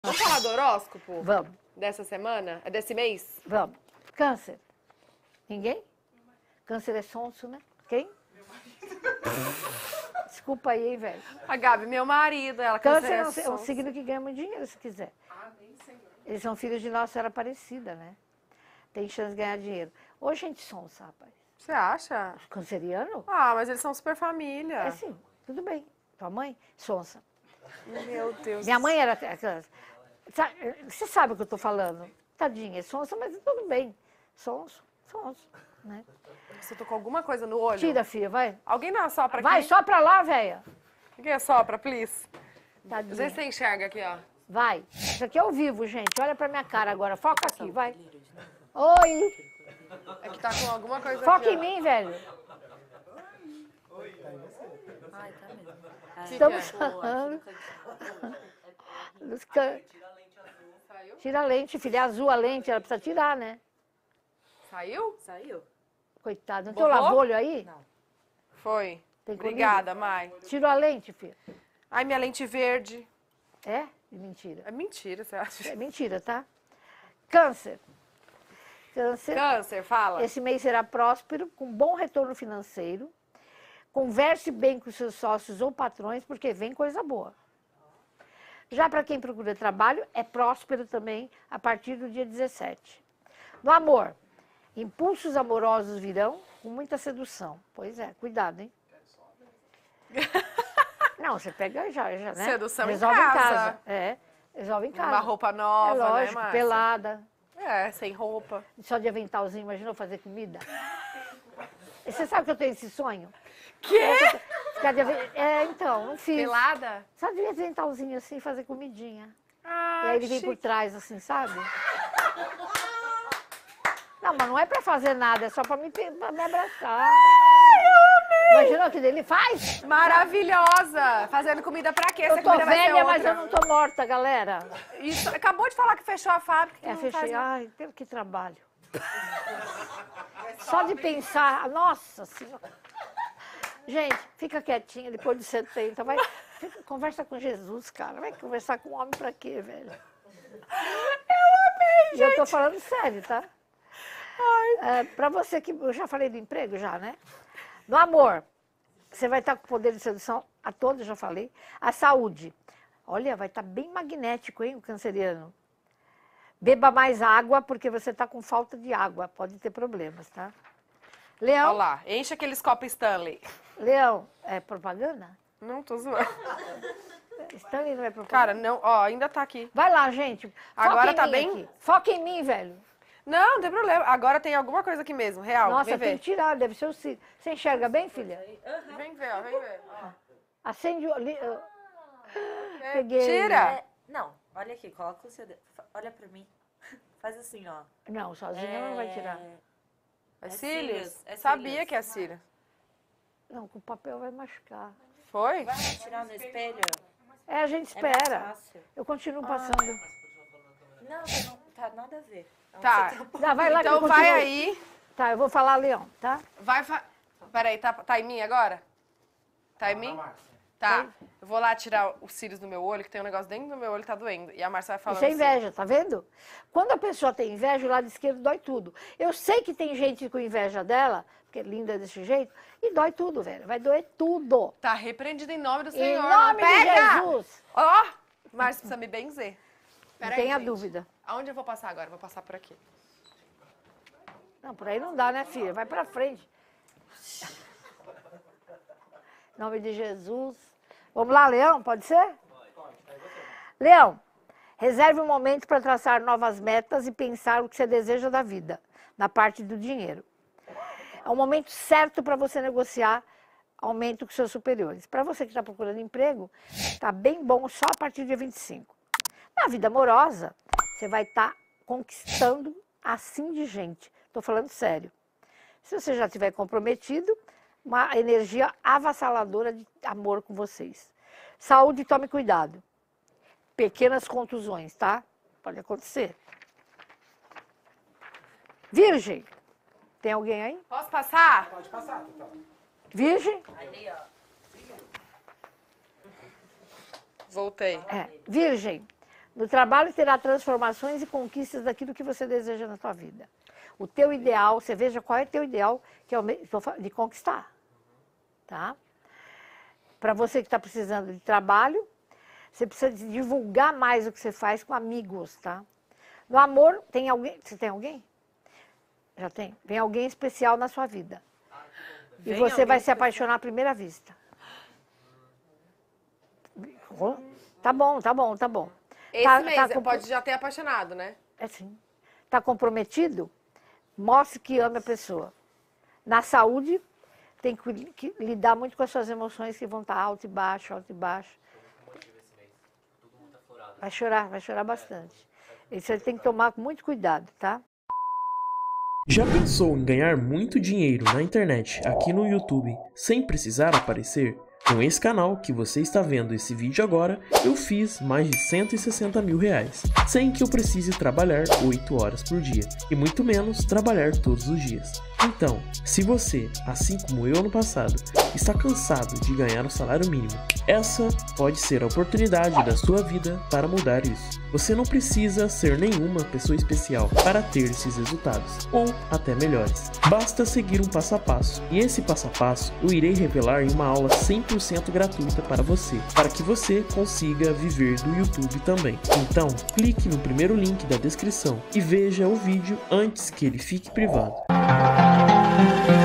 Vamos falar do horóscopo? Vamos. Dessa semana? É desse mês? Vamos. Câncer. Ninguém? Câncer é sonso, né? Quem? Desculpa aí, hein, velho. A Gabi, meu marido, ela Câncer é um sonso. signo que ganha muito dinheiro, se quiser. Eles são filhos de Nossa Senhora Aparecida, né? Tem chance de ganhar dinheiro. Ô, gente sonsa, rapaz. Você acha? Canceriano? Ah, mas eles são super família. É sim, tudo bem. Tua mãe, sonsa. Meu Deus. Minha mãe era aquelas... Você sabe o que eu tô falando. Tadinha, é sonsa, mas tudo bem. Sonso, né? Você tô com alguma coisa no olho? Tira, filha, vai. Alguém dá uma sopra aqui? Vai, só pra lá, velha. Alguém sopra, please? Tadinha. Às vezes você enxerga aqui, ó. Vai. Isso aqui é ao vivo, gente. Olha pra minha cara agora. Foca aqui, vai. Oi. É que tá com alguma coisa Foca aqui, em mim, velho. Ai, tá mesmo. Estamos que é? falando. Saiu? Tira a lente, filha. É azul a lente, ela precisa tirar, né? Saiu? Saiu? Coitado. Não tem o Borrou? lava-olho aí? Não. Foi. Tem comigo? Obrigada, Mai. Tirou a lente, filha. Ai, minha lente verde. É? Mentira. É mentira, você acha? É mentira, tá? Câncer. Câncer. Câncer, fala. Esse mês será próspero, com bom retorno financeiro. Converse bem com seus sócios ou patrões, porque vem coisa boa. Já para quem procura trabalho, é próspero também a partir do dia 17. No amor, impulsos amorosos virão com muita sedução. Pois é, cuidado, hein? Não, você pega já, né? Sedução em resolve casa. É, resolve em casa. Uma roupa nova, é lógico, né, Márcia? pelada. É, sem roupa. Só de aventalzinho, imagina eu fazer comida? E você sabe que eu tenho esse sonho? Quê? Ficar de então, não fiz. Pelada? Só de aventalzinho assim, fazer comidinha. Ah, E aí ele vem por trás, assim, sabe? Não, mas não é pra fazer nada, é só pra me abraçar. Imagina o que ele faz? Maravilhosa! Fazendo comida pra quê? Eu Essa tô comida vai ser velha, mas outra. eu não tô morta, galera. Isso, acabou de falar que fechou a fábrica. Que É, não faz fechei. nada. Ai, que trabalho. Só de pensar, nossa senhora. Gente, fica quietinha, depois de 70, vai, conversa com Jesus, cara. Vai conversar com homem pra quê, velho? Eu amei, gente! E eu tô falando sério, tá? Pra você que... Eu já falei do emprego, já, né? No amor, você vai estar com poder de sedução a todos, já falei. A saúde. Olha, vai estar bem magnético, hein, o canceriano. Beba mais água, porque você está com falta de água. Pode ter problemas, tá? Leão. Olha lá, enche aqueles copos Stanley. Leão, é propaganda? Não, tô zoando. Stanley não é propaganda? Cara, não, ó, ainda tá aqui. Vai lá, gente. Foca Agora em tá mim bem? aqui. Foca em mim, velho. Não, não tem problema. Agora tem alguma coisa aqui mesmo, real. Nossa, vem tem ver. que tirar, deve ser o cílio. Você enxerga bem, filha? Vem ver, ó, vem ver. Ó. Acende o... Peguei. Tira! É, não, olha aqui, coloca o seu dedo. Olha pra mim. Faz assim, ó. Não, sozinha não vai tirar. É É cílios? cílios, é Sabia cílios. que é cílios. Não, com o papel vai machucar. Foi? Vai tirar no espelho. É, a gente É mais espera. fácil. Eu continuo passando. Não, não tá nada a ver. Tá. Não, vai lá que eu Então vai continuo. aí. Tá, eu vou falar, Leão, tá? Peraí, tá em mim agora? Tá em mim? Tá. Eu vou lá tirar os cílios do meu olho, que tem um negócio dentro do meu olho que tá doendo. E a Márcia vai falando Isso é assim. inveja, tá vendo? Quando a pessoa tem inveja, o lado esquerdo dói tudo. Eu sei que tem gente com inveja dela, porque é linda desse jeito, e dói tudo, velho. Vai doer tudo. Tá repreendido em nome do Em Senhor. nome não de pega! Jesus. Ó, Márcia precisa me benzer. Não Peraí, tenha gente. dúvida. Aonde eu vou passar agora? Eu vou passar por aqui. Não, por aí não dá, né, filha? Vai pra frente. Em nome de Jesus. Vamos lá, Leão, pode ser? Leão, reserve um momento para traçar novas metas e pensar o que você deseja da vida, na parte do dinheiro. É o momento certo para você negociar aumento com seus superiores. Para você que está procurando emprego, está bem bom só a partir do dia 25. Na vida amorosa, você vai estar conquistando assim de gente. Estou falando sério. Se você já estiver comprometido, uma energia avassaladora de amor com vocês. Saúde, tome cuidado. Pequenas contusões, tá? Pode acontecer. Virgem. Tem alguém aí? Posso passar? Pode passar, então. Virgem? Ali, ó. Voltei. Virgem. No trabalho terá transformações e conquistas daquilo que você deseja na sua vida. O teu ideal, você veja qual é o teu ideal que é de conquistar. Tá? Para você que está precisando de trabalho, você precisa divulgar mais o que você faz com amigos, tá? No amor, tem alguém? Você tem alguém? Já tem? Vem alguém especial na sua vida. E você vai se apaixonar à primeira vista. Tá bom, tá bom, tá bom. Esse mês pode já ter apaixonado, né? É sim. Tá comprometido? Mostre que ama a pessoa. Na saúde, tem que lidar muito com as suas emoções que vão estar alto e baixo, alto e baixo. Vai chorar bastante. Isso você tem que tomar muito cuidado, tá? Já pensou em ganhar muito dinheiro na internet aqui no YouTube sem precisar aparecer? Com esse canal que você está vendo esse vídeo agora, eu fiz mais de 160 mil reais, sem que eu precise trabalhar 8 horas por dia, e muito menos trabalhar todos os dias. Então, se você, assim como eu no passado, está cansado de ganhar um salário mínimo, essa pode ser a oportunidade da sua vida para mudar isso. Você não precisa ser nenhuma pessoa especial para ter esses resultados, ou até melhores. Basta seguir um passo a passo, e esse passo a passo eu irei revelar em uma aula 100% gratuita para você, para que você consiga viver do YouTube também. Então, clique no primeiro link da descrição e veja o vídeo antes que ele fique privado.